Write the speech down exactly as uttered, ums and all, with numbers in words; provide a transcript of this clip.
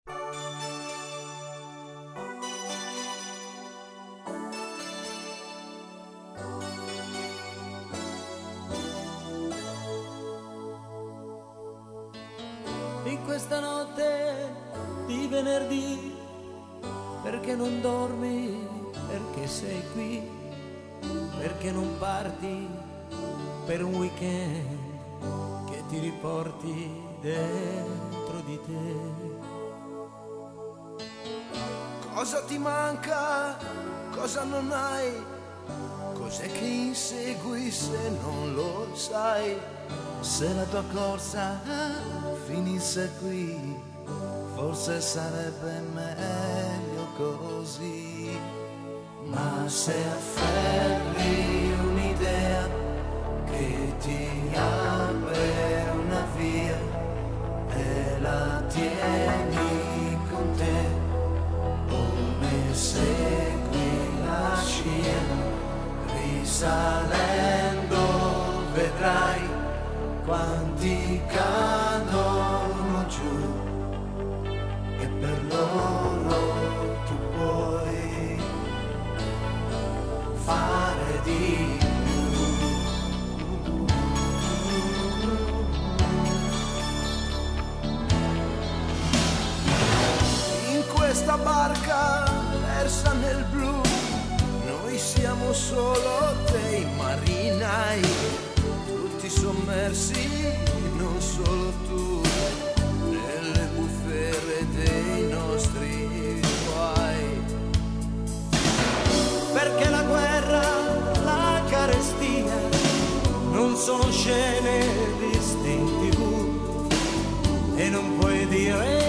In questa notte di venerdì, perché non dormi, perché sei qui, perché non parti per un weekend che ti riporti dentro di te. Cosa ti manca, cosa non hai, cos'è che insegui se non lo sai? Se la tua corsa finisse qui, forse sarebbe meglio così. Ma se afferri un'idea che ti apre una via e la tieni con te, come segui la scia, risalendo vedrai quanti cadono giù, e per loro tu puoi fare di più. In questa barca persa nel blu, noi siamo solo dei marinai, tutti sommersi, non solo tu, nelle bufere dei nostri guai. Perché la guerra, la carestia non sono scene viste in tivù, e non puoi dire